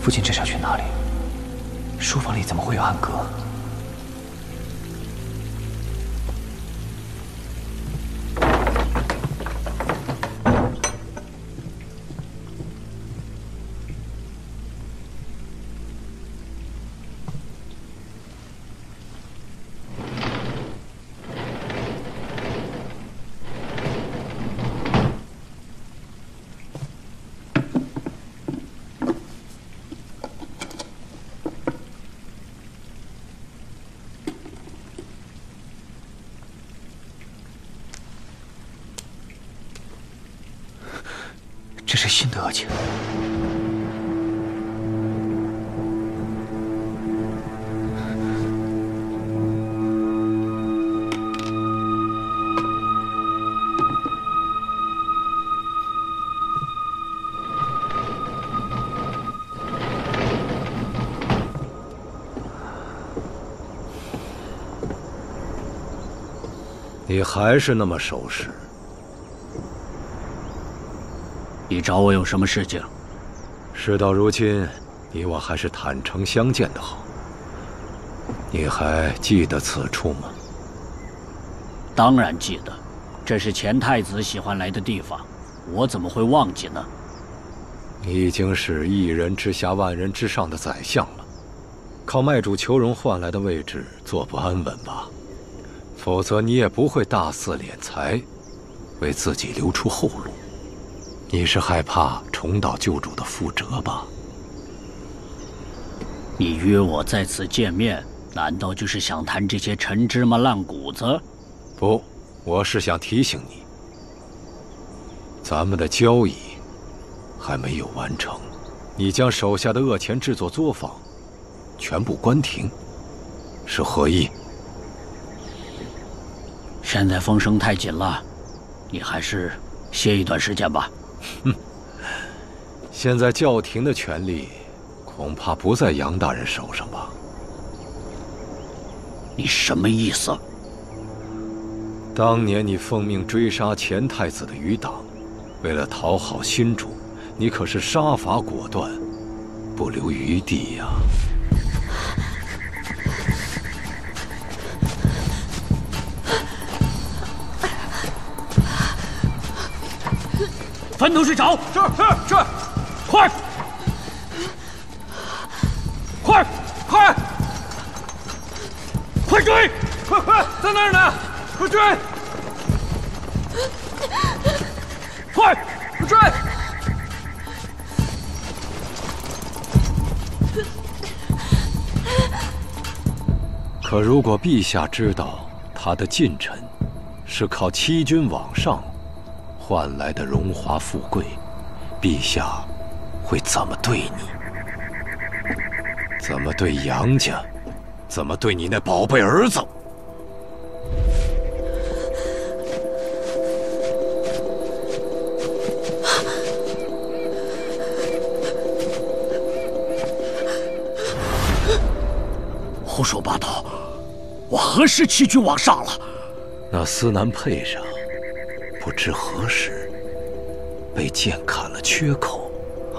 父亲这是要去哪里？书房里怎么会有暗格？这是新的恶情。 你还是那么守时。 你找我有什么事情？ 事到如今，你我还是坦诚相见的好。你还记得此处吗？ 当然记得，这是前太子喜欢来的地方，我怎么会忘记呢？ 你已经是一人之下万人之上的宰相了，靠卖主求荣换来的位置坐不安稳吧？否则你也不会大肆敛财，为自己留出后路。 你是害怕重蹈旧主的覆辙吧？ 你约我在此见面，难道就是想谈这些陈芝麻烂谷子？ 不，我是想提醒你，咱们的交易还没有完成。你将手下的恶钱制作作坊全部关停，是何意？ 现在风声太紧了，你还是歇一段时间吧。 哼，现在教廷的权力恐怕不在杨大人手上吧？ 你什么意思？ 当年你奉命追杀前太子的余党，为了讨好新主，你可是杀伐果断，不留余地呀！ 分头去找！是，快！快追！ 快，在那儿呢！快追！快追！ 可如果陛下知道他的近臣是靠欺君罔上换来的荣华富贵，陛下会怎么对你？怎么对杨家？怎么对你那宝贝儿子？ 胡说八道！我何时欺君罔上了？ 那司南佩上不知何时被剑砍了缺口，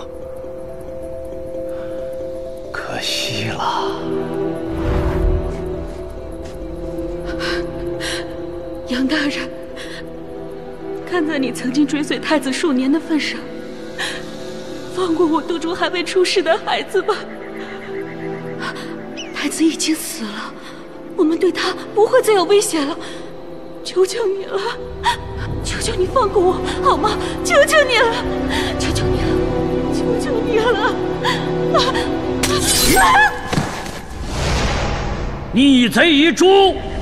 可惜了。 杨大人，看在你曾经追随太子数年的份上，放过我肚中还未出世的孩子吧。太子已经死了，我们对他不会再有威胁了。求求你了，求求你放过我好吗？求求你了，求求你了，求求你了！ 逆贼一诛！